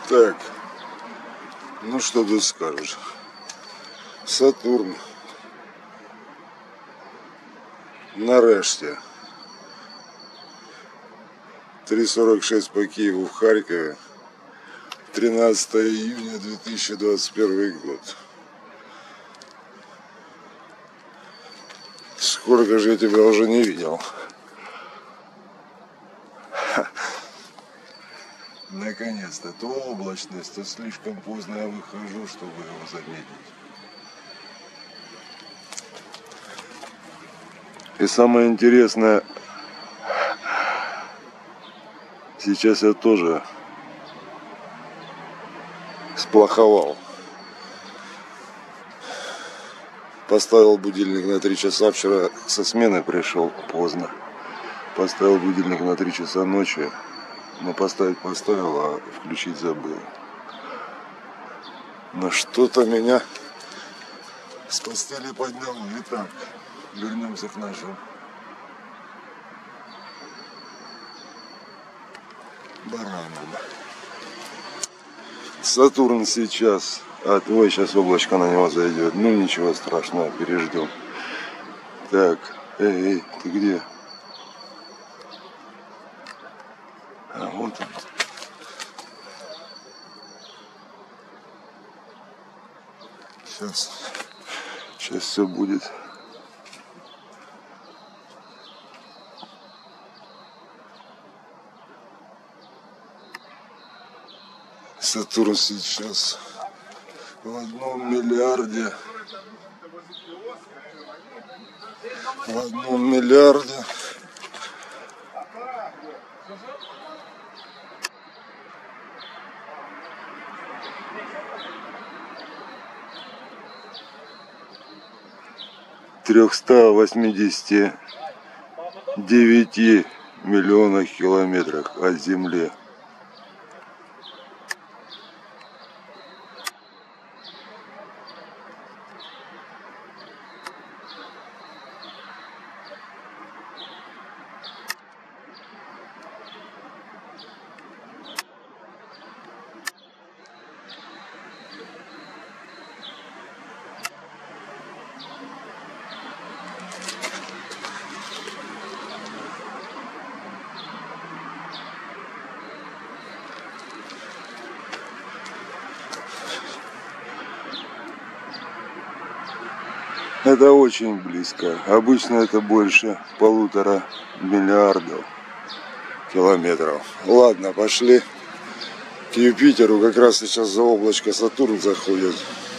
Так, ну что тут скажешь? Сатурн. Нарешті. 3:46 по Киеву в Харькове. 13 июня 2021 год. Сколько же я тебя уже не видел. Наконец-то. То облачность, то слишком поздно я выхожу, чтобы его заметить. И самое интересное, сейчас я тоже сплоховал. Поставил будильник на 3 часа, вчера со смены пришел поздно. Поставил будильник на 3 часа ночи, но поставить поставил, а включить забыл. Но что-то меня с постели подняло. Итак, вернемся к нашим баранам. Сатурн сейчас, ой, сейчас облачко на него зайдет. Ну ничего страшного, переждем. Так, эй, ты где? А вот он. Сейчас все будет. Сатурн сейчас в 1 миллиарде. В 1 миллиарде. $389 миллионов километрах от Земли. Это очень близко. Обычно это больше 1,5 миллиарда километров. Ладно, пошли к Юпитеру. Как раз сейчас за облачко Сатурн заходит.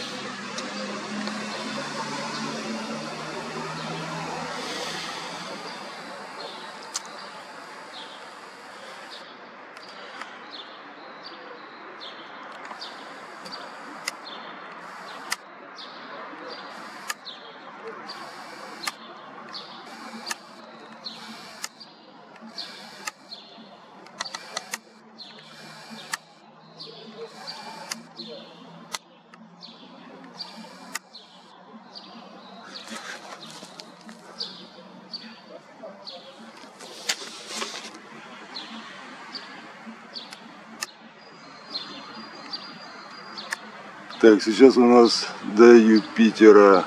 Так, сейчас у нас до Юпитера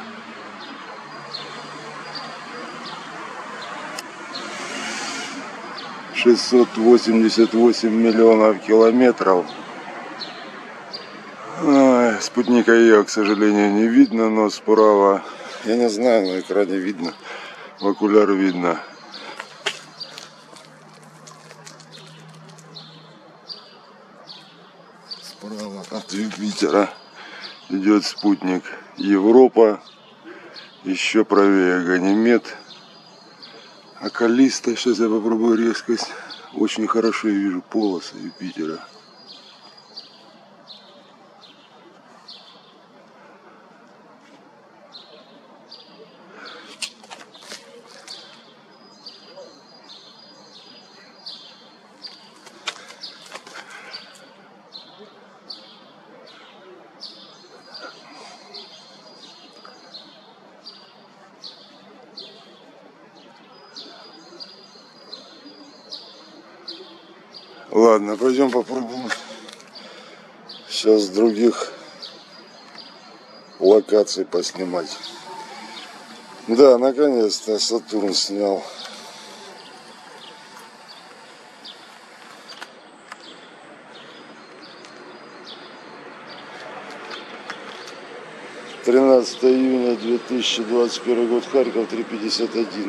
688 миллионов километров. Спутника Ио, к сожалению, не видно, но справа, я не знаю, на экране видно, в окуляр видно. Справа от Юпитера идет спутник Европа, еще правее Ганимед, а Каллиста, сейчас я попробую резкость, очень хорошо я вижу полосы Юпитера. Ладно, пойдем попробуем Сейчас других локаций поснимать. Да, наконец-то Сатурн снял. «13 июня 2021 год, Харьков, 3:51.